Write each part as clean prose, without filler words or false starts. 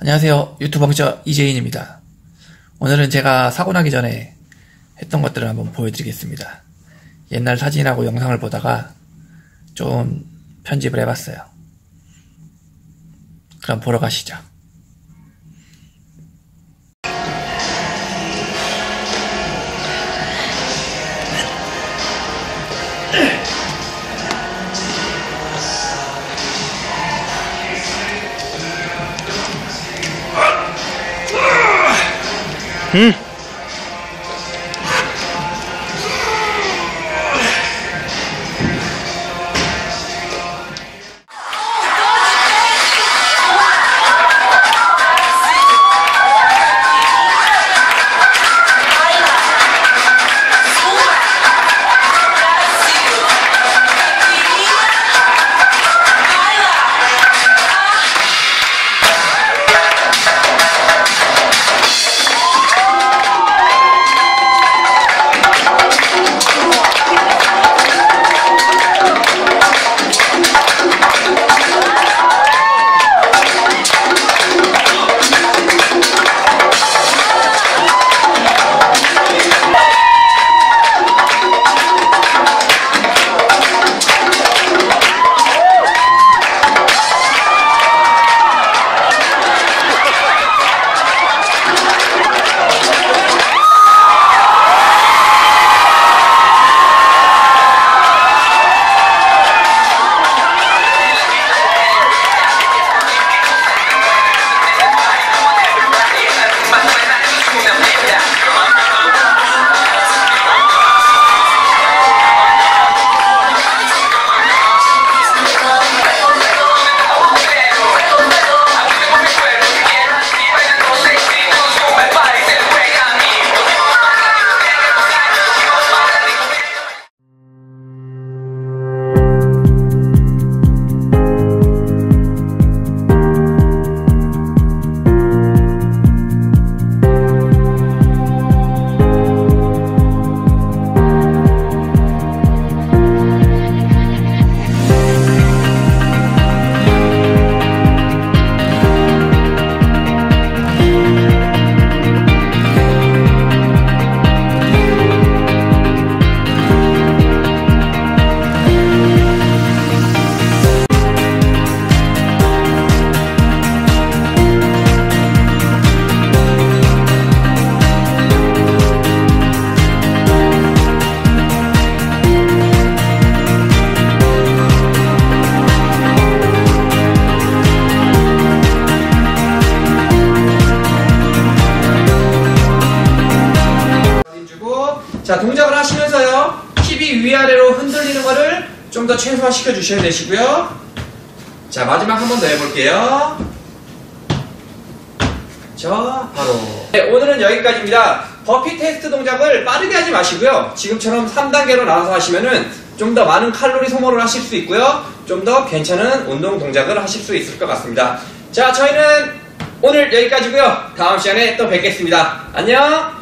안녕하세요. 유튜브 방저 이재인입니다. 오늘은 제가 사고 나기 전에 했던 것들을 한번 보여드리겠습니다. 옛날 사진하고 영상을 보다가 좀 편집을 해봤어요. 그럼 보러 가시죠. 자, 동작을 하시면서요, 힙이 위아래로 흔들리는 거를 좀 더 최소화시켜 주셔야 되시고요. 자, 마지막 한 번 더 해볼게요. 자, 바로. 네, 오늘은 여기까지입니다. 버피 테스트 동작을 빠르게 하지 마시고요. 지금처럼 3단계로 나눠서 하시면은 좀 더 많은 칼로리 소모를 하실 수 있고요. 좀 더 괜찮은 운동 동작을 하실 수 있을 것 같습니다. 자, 저희는 오늘 여기까지고요. 다음 시간에 또 뵙겠습니다. 안녕!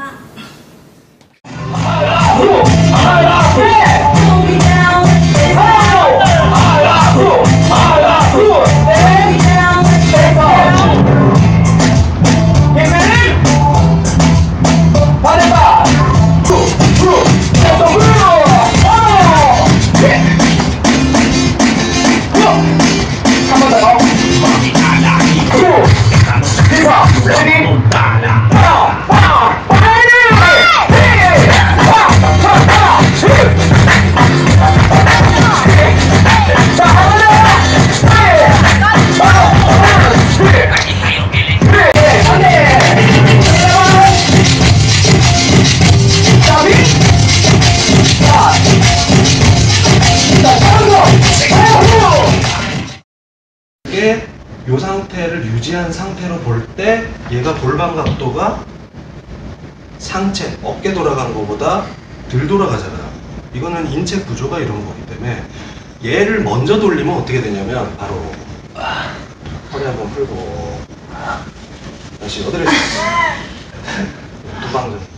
이 상태를 유지한 상태로 볼 때 얘가 골반 각도가 상체, 어깨 돌아간 것보다 덜 돌아가잖아요. 이거는 인체 구조가 이런 거기 때문에 얘를 먼저 돌리면 어떻게 되냐면 바로 허리 한번 풀고 다시 어디를 두 방 정도